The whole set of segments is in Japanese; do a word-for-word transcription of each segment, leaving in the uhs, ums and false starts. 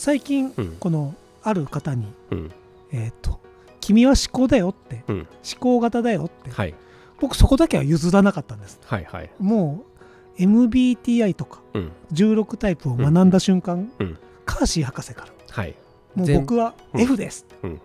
最近、 うんこのある方に、 うんえっと君は思考だよって、 うん思考型だよって、 はい僕そこだけは譲らなかったんです。 はいはいもう エムビーティーアイ とかうんじゅうろくタイプを学んだ瞬間、 うんカーシー博士からはいもう全僕はうん F です、 うんうん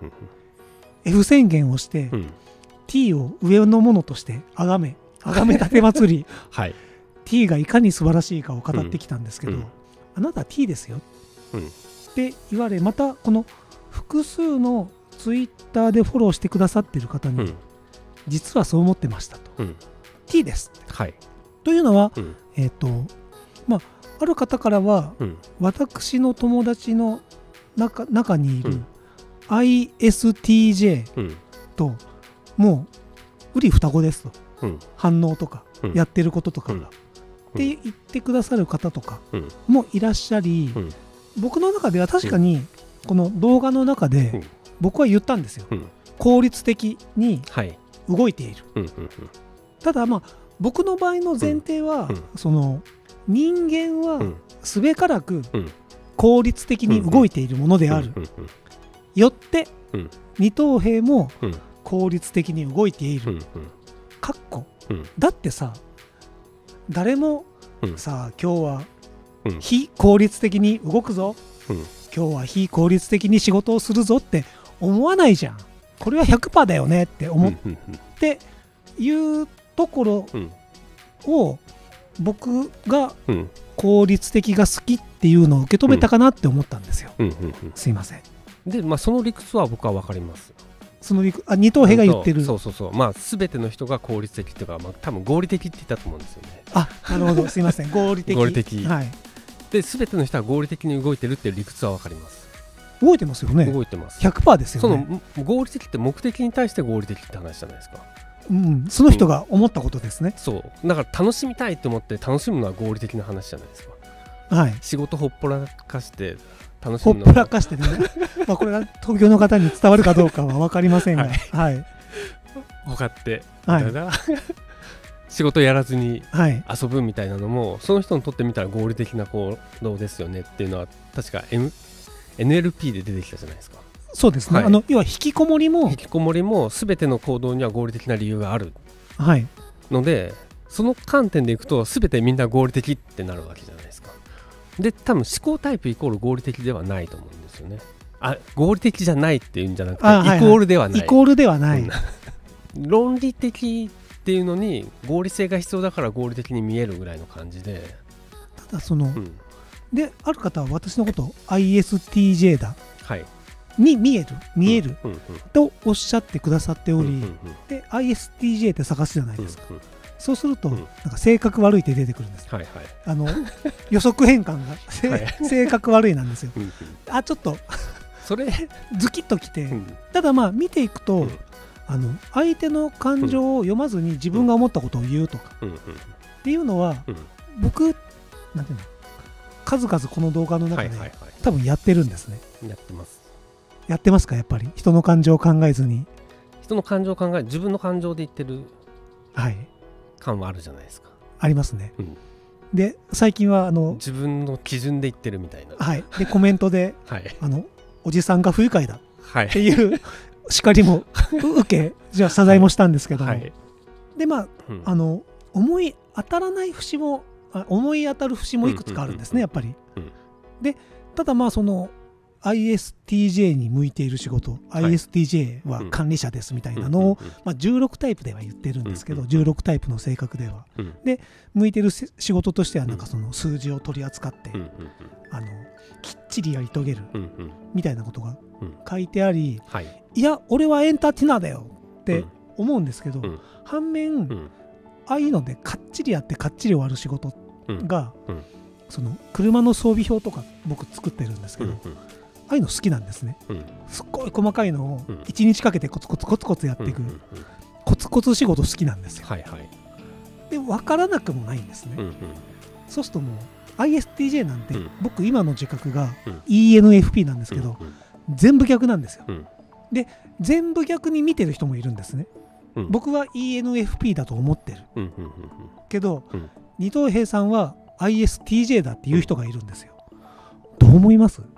F 宣言をして、 うん T を上のものとして崇め崇め立て祭りはい T がいかに素晴らしいかを語ってきたんですけど、 うんうんあなたは T ですようんって言われ、またこの複数のツイッターでフォローしてくださっている方に、 うん実はそう思ってましたと、 うん T ですはいというのは、 うんえっ、とまあある方からは、 うん私の友達の中中にいるうんアイエスティージェーうんともう瓜二子ですと、 うん反応とか、 うんやってることとかが、 うんって言ってくださる方とかうんもいらっしゃり、 うん僕の中では確かにこの動画の中でうん僕は言ったんですよ、 うん効率的にはい動いている。 うんうんただまあ僕の場合の前提は、 うんその人間はうんすべからくうん効率的に動いているものである、 うんよって、 うん二等兵もうん効率的に動いている、 うんかっこうんだってさ誰もうんさあ今日はうん非効率的に動くぞ、 うん今日は非効率的に仕事をするぞって思わないじゃん。これは ひゃくパーセント だよねって思っうんていうところうんを僕がうん効率的が好きっていうのを受け止めたかなって思ったんですよ、 うんうんすいません。 でまあその理屈は僕は分かりますその理屈あ二等兵が言ってる、 そうそうそうまあ全ての人が効率的っていうかまあ多分合理的って言ったと思うんですよねあなるほどすいません合理的合理的はいで全ての人は合理的に動いてるっていう理屈は分かります動いてますよね動いてますひゃくパーセント ですよそね。 の合理的って目的に対して合理的って話じゃないですかうん、その人が思ったことですね、 そうだから楽しみたいと思って楽しむのは合理的な話じゃないですかはい仕事ほっぽらかして楽しほっむのはぽらかしてねまあこれが東京の方に伝わるかどうかは分かりませんがはいはい他ってはいだな仕事やらずにはい遊ぶみたいなのもその人にとってみたら合理的な行動ですよねっていうのは確か、M、エヌエルピー で出てきたじゃないですか。 そうですね、 はいあの要は引きこもりも引きこもりも全ての行動には合理的な理由があるはいのでその観点でいくと全てみんな合理的ってなるわけじゃないですか。で多分思考タイプイコール合理的ではないと思うんですよね。あ合理的じゃないっていうんじゃなくて、 あはいはいイコールではないイコールではない、 うん論理的っていうのに合理性が必要だから合理的に見えるぐらいの感じで、 ただその、 うん、 である方は私のことを アイエスティージェー だはいに見える見えるうんうんとおっしゃってくださっており、 うんうんうんで アイエスティージェー って探すじゃないですか、 うんうんそうすると、 うんなんか性格悪いって出てくるんですよ。 はいはいあの予測変換が、せはい性格悪いなんですよ。 うんうんあちょっとそれ、 ズキッときて、 うんただまあ見ていくと、 うんあの相手の感情を読まずに自分が思ったことを言うとかうんうんっていうのは、 うん僕なんていうの数々この動画の中で、 はいはいは多分やってるんですね。 いやってます。 やってますかやっぱり人の感情を考えずに。 人の感情を考え自分の感情で言ってるはい感はあるじゃないですか。 ありますね。 うんで最近はあの、 自分の基準で言ってるみたいな。 はい、でコメントではいあのおじさんが不愉快だはいっていう叱りも受けじゃあ謝罪もしたんですけども、 はいでまあうんあの思い当たらない節もあ思い当たる節もいくつかあるんですね、やっぱり。 うんでただまあその アイエスティージェー に向いている仕事、 はいアイエスティージェー は管理者ですみたいなのを、 うんうんまあ、じゅうろくタイプでは言ってるんですけど、 うんうんじゅうろくタイプの性格ではうん向いてるせ仕事としてはなんかその数字を取り扱って、 うんうんあのきっちりやり遂げるうんうんみたいなことがうん書いてあり、 はいいや俺はエンターテイナーだよってうん思うんですけど、 うん反面、 うんああいうのでかっちりやってかっちり終わる仕事うんが、 うんその車の装備表とか僕作ってるんですけど、 うんああいうの好きなんですね。 うんすっごい細かいのをうんいちにちかけてコツコツコツコツやっていく、 うんうんうんコツコツ仕事好きなんですよ。 はいはいで分からなくもないんですね。 うんうんそうするともう アイエスティージェー なんて、 うん僕今の自覚がうんイーエヌエフピー なんですけど、 うん全部逆なんですよ。 うん全部逆に見てる人もいるんですね。 うん僕は イーエヌエフピー だと思ってるうんうんうんけど、 うん二等兵さんは アイエスティージェー だっていう人がいるんですよ。どう思います？ こ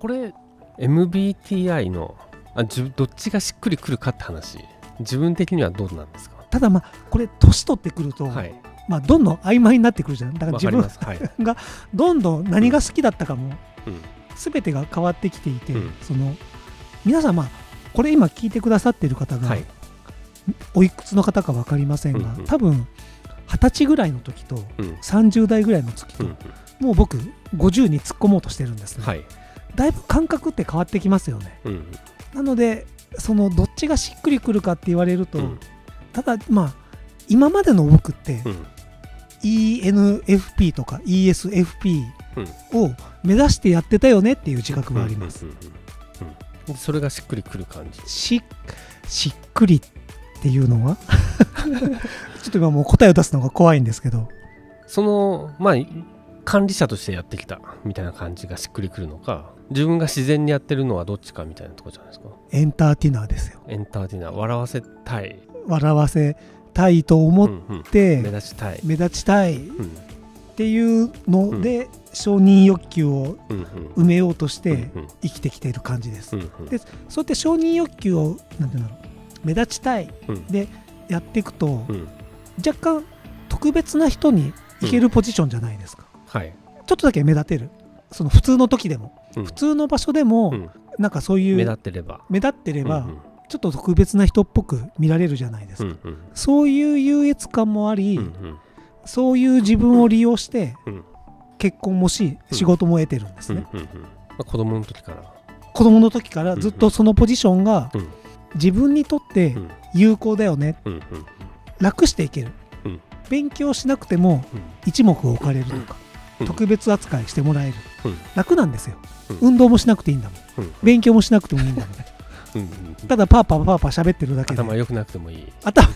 これ エムビーティーアイ のあじどっちがしっくりくるかって話、自分的にはどうなんですか？ ただまあこれ年取ってくると、 はい、 まあ、どんどん曖昧になってくるじゃん。だから自分わかります、はい、 がどんどん何が好きだったかも、 うん、 全てが変わってきていて、 うん、 その皆さん、まあこれ今聞いてくださっている方が、 はい、 おいくつの方か分かりませんが、 うんうん、 多分はたちぐらいの時と、うん、さんじゅう代ぐらいの時と、うんうん、もう僕ごじゅうに突っ込もうとしてるんですね、はい、だいぶ感覚って変わってきますよね、うんうん、なのでそのどっちがしっくりくるかって言われると、うん、ただまあ今までの僕って、うん、イーエヌエフピー とか イーエスエフピー を目指してやってたよねっていう自覚があります。 それがしっくりくる感じ。 し, しっくりっていうのはちょっと今もう答えを出すのが怖いんですけど、 そのまあ管理者としてやってきたみたいな感じがしっくりくるのか、自分が自然にやってるのはどっちかみたいなところじゃないですか。 エンターテイナーですよ。 エンターテイナー、笑わせたい笑わせたいと思って、うんうん、 目立ちたい目立ちたいっていうので、うん、承認欲求を埋めようとして生きてきている感じです、うんうん、でそうやって承認欲求をなんていうの目立ちたいでやっていくと、うん、若干特別な人に行けるポジションじゃないですか、うんはい、ちょっとだけ目立てる、その普通の時でも、うん、普通の場所でも、うん、なんかそういう目立ってれば目立ってれば、うんうんちょっと特別な人っぽく見られるじゃないですか、うんうん、そういう優越感もあり、うんうん、そういう自分を利用して、うん、結婚もし仕事も得てるんですね、 うんうんうんまあ、子供の時から子供の時からずっとそのポジションが自分にとって有効だよね、うんうん、楽していける、うん、勉強しなくても一目置かれるとか、うん、特別扱いしてもらえる、うん、楽なんですよ、うん、運動もしなくていいんだもん、うん、勉強もしなくてもいいんだもんうんうん、ただパーパーパーパー喋ってるだけで頭良くなくてもいい頭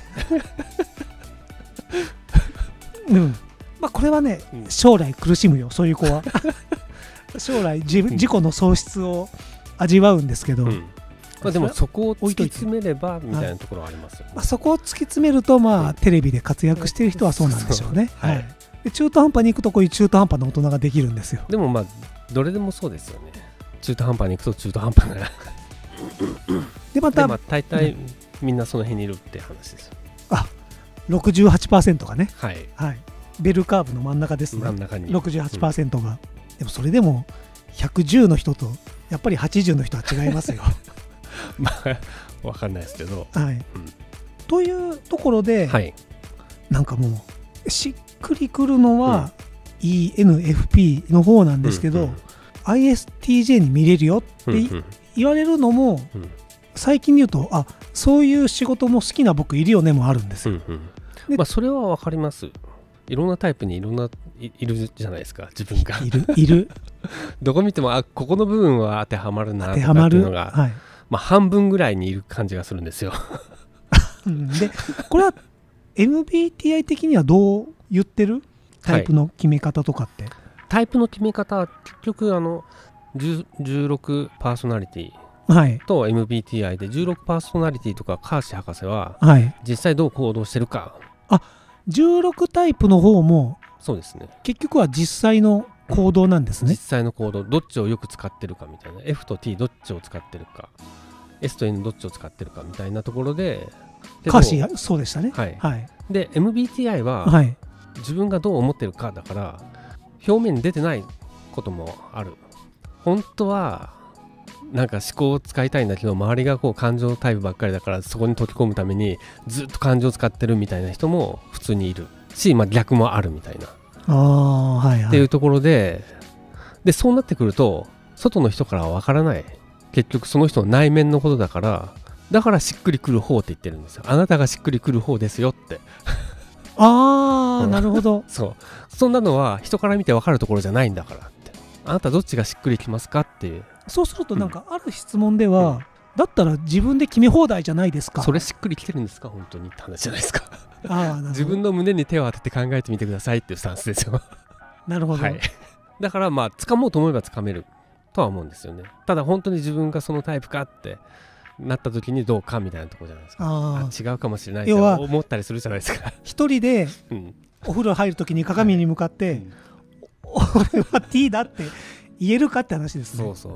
うんまあこれはね、うん、将来苦しむよそういう子は将来自分、うん、自己の喪失を味わうんですけど、うんまあ、でもそこを突き詰めればみたいなところはありますよね、 まあ、そこを突き詰めるとまあ、うん、テレビで活躍してる人はそうなんでしょうね、はいはい、で中途半端に行くとこういう中途半端な大人ができるんですよ。 でもまあどれでもそうですよね。中途半端に行くと中途半端なでまたまあ大体みんなその辺にいるって話ですよ。 あ ろくじゅうはちパーセント がね、 はいはい、ベルカーブの真ん中ですね。 真ん中にろくじゅうはちパーセント が、うん、でもそれでもひゃくじゅうの人とやっぱりはちじゅうの人は違いますよまあ分かんないですけど、 はいうん、というところで、はい、なんかもうしっくりくるのは、うん、イーエヌエフピー の方なんですけど、うんうん、アイエスティージェー に見れるよって、うんうん言われるのも、うん、最近で言うとあそういう仕事も好きな僕いるよねもあるんですよ、うんうんまあ、それは分かります。いろんなタイプにいろんな い, いるじゃないですか自分がいるいるどこ見てもあここの部分は当てはまるなとかっていうのが、はいまあ、半分ぐらいにいる感じがするんですよでこれは エムビーティーアイ 的にはどう言ってるタイプの決め方とかって、はい、 タイプの決め方は結局あのじゅうろくパーソナリティと エムビーティーアイ でじゅうろくパーソナリティとかカーシ博士は実際どう行動してるか、 はい、あじゅうろくタイプの方もそうですね結局は実際の行動なんですね。 実際の行動どっちをよく使ってるかみたいな F と T どっちを使ってるか S と N どっちを使ってるかみたいなところでカーシそうでしたね、 はいはい、で エムビーティーアイ は自分がどう思ってるかだから表面に出てないこともある。本当はなんか思考を使いたいんだけど周りがこう感情タイプばっかりだからそこに溶け込むためにずっと感情を使ってるみたいな人も普通にいるし、まあ、逆もあるみたいなあ、はいはい、 っていうところででそうなってくると外の人からは分からない結局その人の内面のことだからだからしっくりくる方って言ってるんですよ。あなたがしっくりくる方ですよってああなるほどそうそんなのは人から見て分かるところじゃないんだからってあなたどっちがしっくりきますかっていう。 そうするとなんかある質問では、うん、だったら自分で決め放題じゃないですか。 それしっくりきてるんですか本当にって話じゃないですかあ自分の胸に手を当てて考えてみてくださいっていうスタンスですよなるほど、はい、だからまあ掴もうと思えば掴めるとは思うんですよね。ただ本当に自分がそのタイプかってなった時にどうかみたいなところじゃないですか。ああ違うかもしれないって思ったりするじゃないですか一人でお風呂入る時に鏡に向かって、はいうん、俺は T だって言えるかって話ですね。 そうそう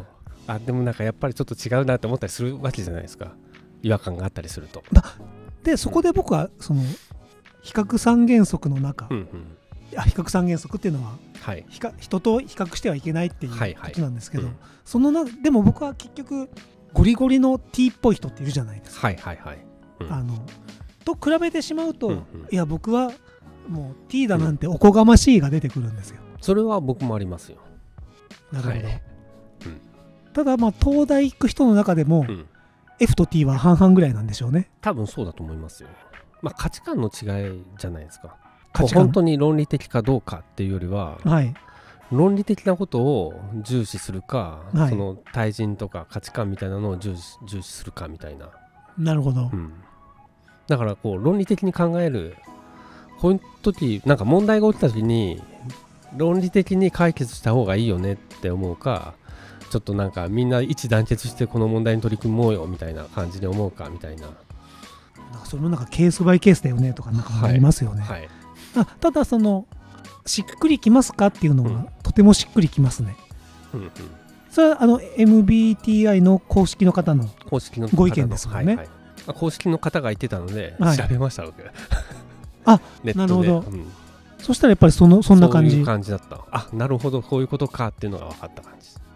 あでもなんかやっぱりちょっと違うなって思ったりするわけじゃないですか、違和感があったりすると。 でそこで僕はその比較三原則の中、うんうん、いや比較三原則っていうのは、はい、人と比較してはいけないっていうことなんですけど、はいはい、うん、そのなでも僕は結局ゴリゴリの T っぽい人っているじゃないですか、はいはいはい、うん、あのと比べてしまうと、うんうん、いや僕はもう T だなんておこがましいが出てくるんですよ、 うん、それは僕もありますよ。 なるほど、はい、うん、ただまあ東大行く人の中でも、うん、F と T は半々ぐらいなんでしょうね。 多分そうだと思いますよ。まあ価値観の違いじゃないですか。価値観、本当に論理的かどうかっていうよりは、はい、論理的なことを重視するか、はい、その対人とか価値観みたいなのを重視、重視するかみたいな。 なるほど、 うん、だからこう論理的に考える、こういう時なんか問題が起きた時に論理的に解決した方がいいよねって思うか、ちょっとなんかみんな一致団結してこの問題に取り組もうよみたいな感じで思うかみたいな。 なんかそれもなんかケースバイケースだよねとかなんかありますよね、はいはい、あただそのしっくりきますかっていうのは、うん、とてもしっくりきますね、うんうん、それはあの エムビーティーアイ の公式の方のご意見ですもんね。 はいはい、公式の方が言ってたので、はい、調べました僕あなるほど、うん、そしたらやっぱりそのそんな感じそういう感じだった。あなるほどこういうことかっていうのが分かった感じです。